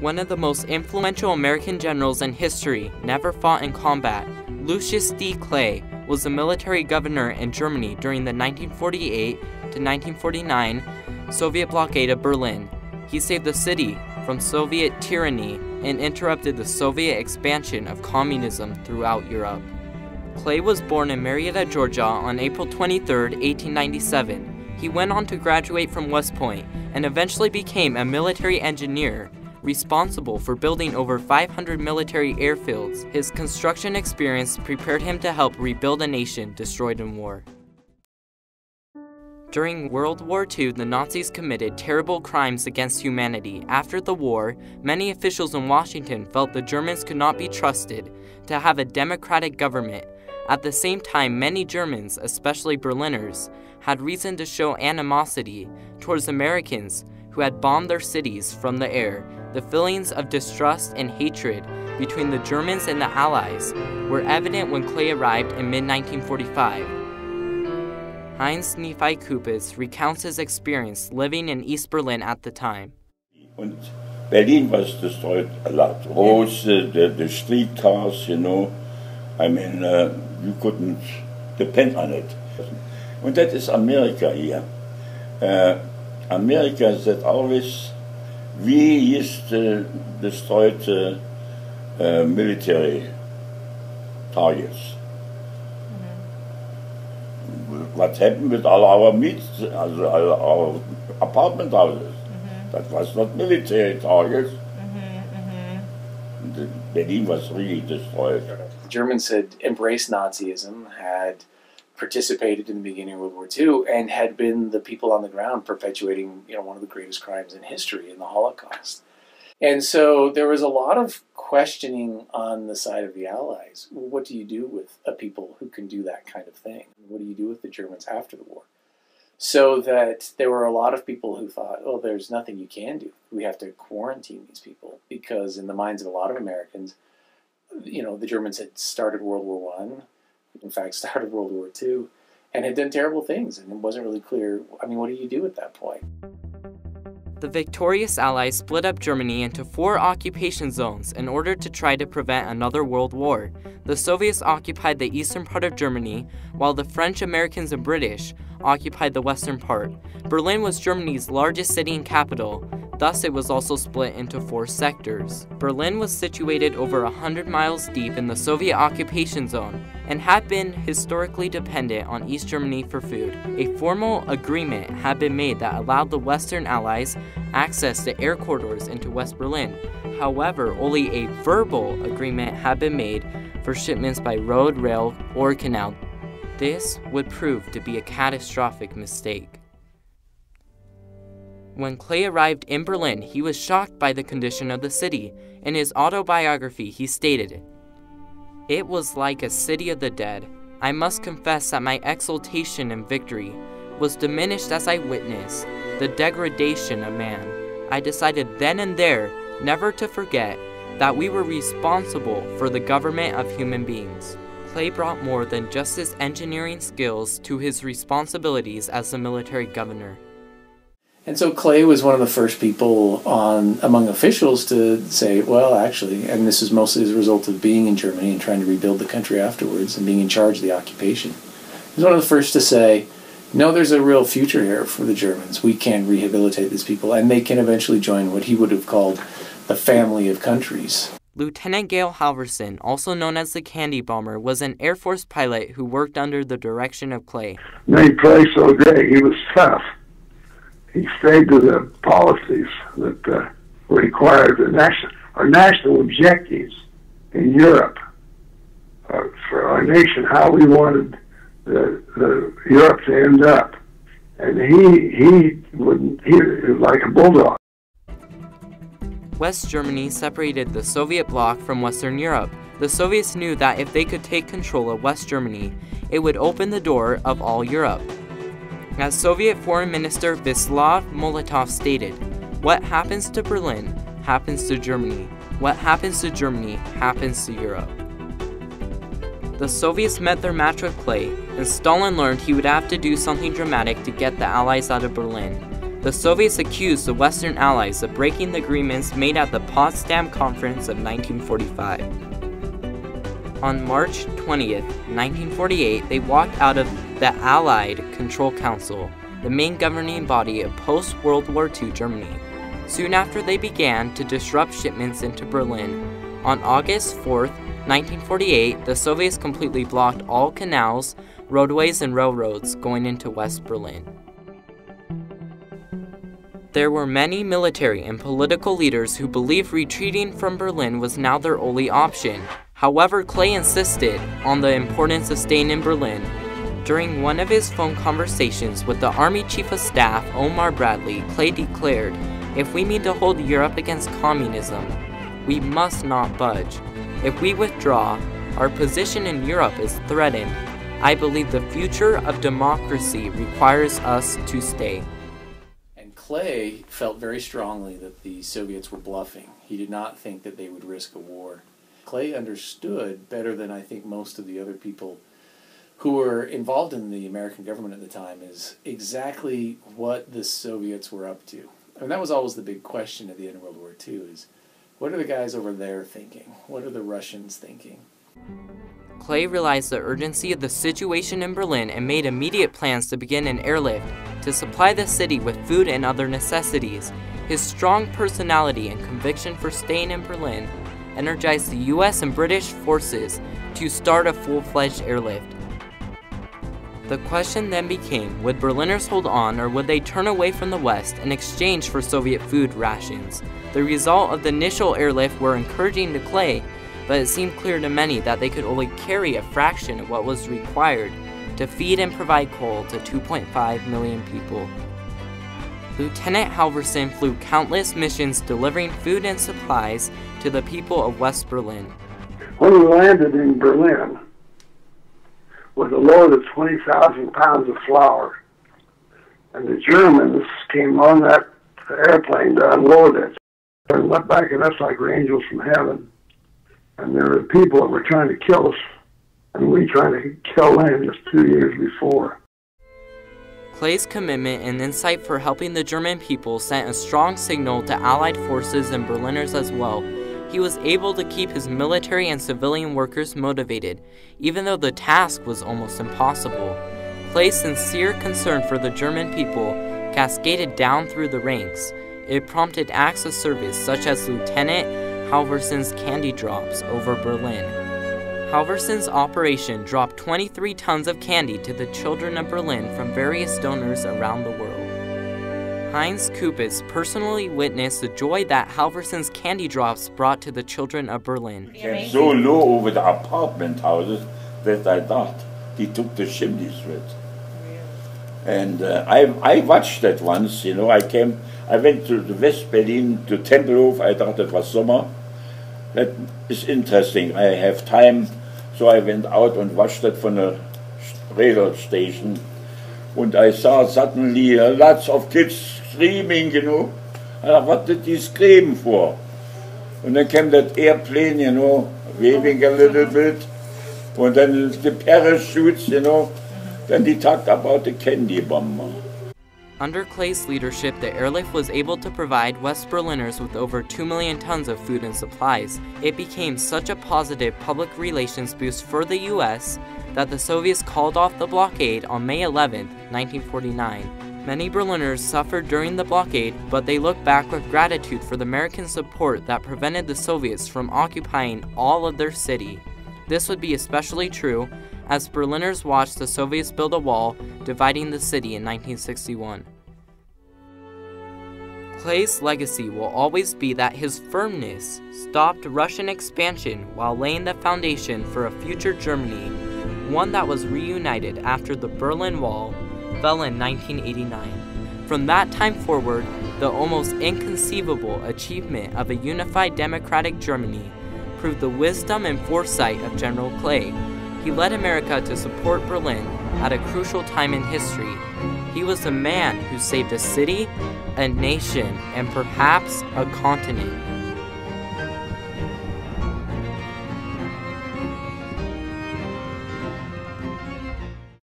One of the most influential American generals in history never fought in combat. Lucius D. Clay was the military governor in Germany during the 1948 to 1949 Soviet blockade of Berlin. He saved the city from Soviet tyranny and interrupted the Soviet expansion of communism throughout Europe. Clay was born in Marietta, Georgia on April 23, 1897. He went on to graduate from West Point and eventually became a military engineer responsible for building over 500 military airfields. His construction experience prepared him to help rebuild a nation destroyed in war. During World War II, the Nazis committed terrible crimes against humanity. After the war, many officials in Washington felt the Germans could not be trusted to have a democratic government. At the same time, many Germans, especially Berliners, had reason to show animosity towards Americans who had bombed their cities from the air. The feelings of distrust and hatred between the Germans and the Allies were evident when Clay arrived in mid-1945. Heinz Nephi Kupitz recounts his experience living in East Berlin at the time. And Berlin was destroyed a lot. Roads, the streetcars, you know. I mean, you couldn't depend on it. And that is America here. America that always, we used to destroy military targets. What happened with all our all our apartment houses? That was not military targets. Berlin was really destroyed. The Germans had embraced Nazism, had participated in the beginning of World War II, and had been the people on the ground perpetuating, one of the greatest crimes in history, in the Holocaust. And so there was a lot of questioning on the side of the Allies. Well, what do you do with a people who can do that kind of thing? What do you do with the Germans after the war? So that there were a lot of people who thought, oh, there's nothing you can do. We have to quarantine these people, because in the minds of a lot of Americans, the Germans had started World War I, in fact started World War II, and had done terrible things, and it wasn't really clear, what do you do at that point? The victorious Allies split up Germany into 4 occupation zones in order to try to prevent another world war. The Soviets occupied the eastern part of Germany, while the French, Americans, and British occupied the western part. Berlin was Germany's largest city and capital, thus it was also split into 4 sectors. Berlin was situated over 100 miles deep in the Soviet occupation zone and had been historically dependent on East Germany for food. A formal agreement had been made that allowed the Western Allies access to air corridors into West Berlin. However, only a verbal agreement had been made for shipments by road, rail, or canal. This would prove to be a catastrophic mistake. When Clay arrived in Berlin, he was shocked by the condition of the city. In his autobiography, he stated, "It was like a city of the dead. I must confess that my exultation and victory was diminished as I witnessed the degradation of man. I decided then and there never to forget that we were responsible for the government of human beings." Clay brought more than just his engineering skills to his responsibilities as the military governor. And so Clay was one of the first people among officials to say, well, actually, and this is mostly as a result of being in Germany and trying to rebuild the country afterwards and being in charge of the occupation. He was one of the first to say, no, there's a real future here for the Germans. We can rehabilitate these people, and they can eventually join what he would have called the family of countries. Lieutenant Gale Halverson, also known as the Candy Bomber, was an Air Force pilot who worked under the direction of Clay. Made Clay so great, he was tough. He stayed to the policies that required our national objectives in Europe for our nation, how we wanted Europe to end up. And he was like a bulldog. West Germany separated the Soviet bloc from Western Europe. The Soviets knew that if they could take control of West Germany, it would open the door of all Europe. As Soviet Foreign Minister Vyacheslav Molotov stated, "What happens to Berlin happens to Germany. What happens to Germany happens to Europe." The Soviets met their match with Clay, and Stalin learned he would have to do something dramatic to get the Allies out of Berlin. the Soviets accused the Western Allies of breaking the agreements made at the Potsdam Conference of 1945. On March 20th, 1948, they walked out of the Allied Control Council, the main governing body of post-World War II Germany. Soon after, they began to disrupt shipments into Berlin. On August 4th, 1948, the Soviets completely blocked all canals, roadways, and railroads going into West Berlin. There were many military and political leaders who believed retreating from Berlin was now their only option. However, Clay insisted on the importance of staying in Berlin. During one of his phone conversations with the Army Chief of Staff, Omar Bradley, Clay declared, "If we mean to hold Europe against communism, we must not budge. If we withdraw, our position in Europe is threatened. I believe the future of democracy requires us to stay." And Clay felt very strongly that the Soviets were bluffing. He did not think that they would risk a war. Clay understood better than I think most of the other people who were involved in the American government at the time is exactly what the Soviets were up to. I mean, that was always the big question at the end of World War II is, what are the guys over there thinking? What are the Russians thinking? Clay realized the urgency of the situation in Berlin and made immediate plans to begin an airlift to supply the city with food and other necessities. His strong personality and conviction for staying in Berlin energized the US and British forces to start a full-fledged airlift. The question then became, would Berliners hold on or would they turn away from the West in exchange for Soviet food rations? The result of the initial airlift were encouraging to Clay, but it seemed clear to many that they could only carry a fraction of what was required to feed and provide coal to 2.5 million people. Lieutenant Halvorsen flew countless missions delivering food and supplies to the people of West Berlin. When we landed in Berlin with a load of 20,000 pounds of flour, and the Germans came on that airplane to unload it and looked back at us like angels from heaven. And there were people that were trying to kill us, and we trying to kill them just 2 years before. Clay's commitment and insight for helping the German people sent a strong signal to Allied forces and Berliners as well. He was able to keep his military and civilian workers motivated, even though the task was almost impossible. Clay's sincere concern for the German people cascaded down through the ranks. It prompted acts of service such as Lieutenant Halvorsen's candy drops over Berlin. Halvorsen's operation dropped 23 tons of candy to the children of Berlin from various donors around the world. Heinz Kupitz personally witnessed the joy that Halvorsen's candy drops brought to the children of Berlin. Came so low over the apartment houses that I thought he took the chimneys with. And I watched that once, you know. I went to the West Berlin, to Tempelhof. I thought it was summer. That is interesting. I have time, so I went out and watched that from a railroad station. And I saw suddenly lots of kids screaming, you know. I thought, what did they scream for? And then came that airplane, you know, waving a little bit. And then the parachutes, you know. Then they talked about the candy bomb. Under Clay's leadership, the airlift was able to provide West Berliners with over 2 million tons of food and supplies. It became such a positive public relations boost for the US that the Soviets called off the blockade on May 11, 1949. Many Berliners suffered during the blockade, but they looked back with gratitude for the American support that prevented the Soviets from occupying all of their city. This would be especially true as Berliners watched the Soviets build a wall dividing the city in 1961. Clay's legacy will always be that his firmness stopped Russian expansion while laying the foundation for a future Germany, one that was reunited after the Berlin Wall fell in 1989. From that time forward, the almost inconceivable achievement of a unified democratic Germany proved the wisdom and foresight of General Clay. He led America to support Berlin at a crucial time in history. He was the man who saved a city, a nation, and perhaps a continent.